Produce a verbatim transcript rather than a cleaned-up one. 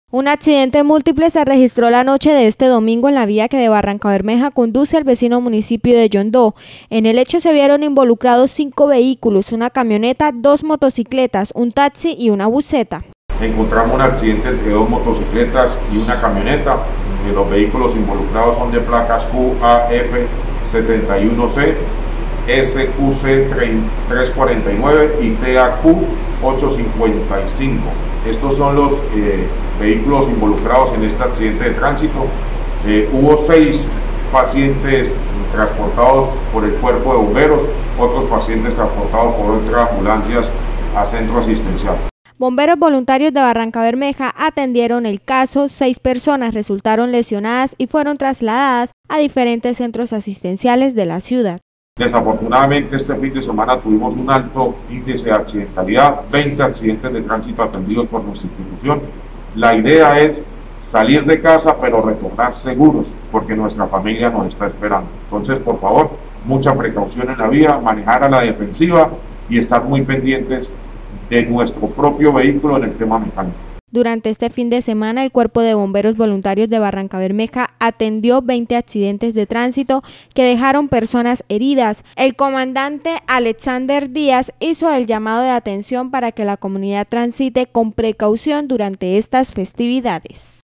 Un accidente múltiple se registró la noche de este domingo en la vía que de Barrancabermeja conduce al vecino municipio de Yondó. En el hecho se vieron involucrados cinco vehículos, una camioneta, dos motocicletas, un taxi y una buseta. Encontramos un accidente entre dos motocicletas y una camioneta. Los vehículos involucrados son de placas Q A F setenta y uno C, S Q C trescientos cuarenta y nueve y T A Q ochocientos cincuenta y cinco. Estos son los eh, vehículos involucrados en este accidente de tránsito. Eh, hubo seis pacientes transportados por el cuerpo de bomberos, otros pacientes transportados por otras ambulancias a centro asistencial. Bomberos voluntarios de Barrancabermeja atendieron el caso, seis personas resultaron lesionadas y fueron trasladadas a diferentes centros asistenciales de la ciudad. Desafortunadamente este fin de semana tuvimos un alto índice de accidentalidad, veinte accidentes de tránsito atendidos por nuestra institución. La idea es salir de casa pero retornar seguros porque nuestra familia nos está esperando. Entonces, por favor, mucha precaución en la vía, manejar a la defensiva y estar muy pendientes de nuestro propio vehículo en el tema mecánico. Durante este fin de semana, el Cuerpo de Bomberos Voluntarios de Barrancabermeja atendió veinte accidentes de tránsito que dejaron personas heridas. El comandante Alexander Díaz hizo el llamado de atención para que la comunidad transite con precaución durante estas festividades.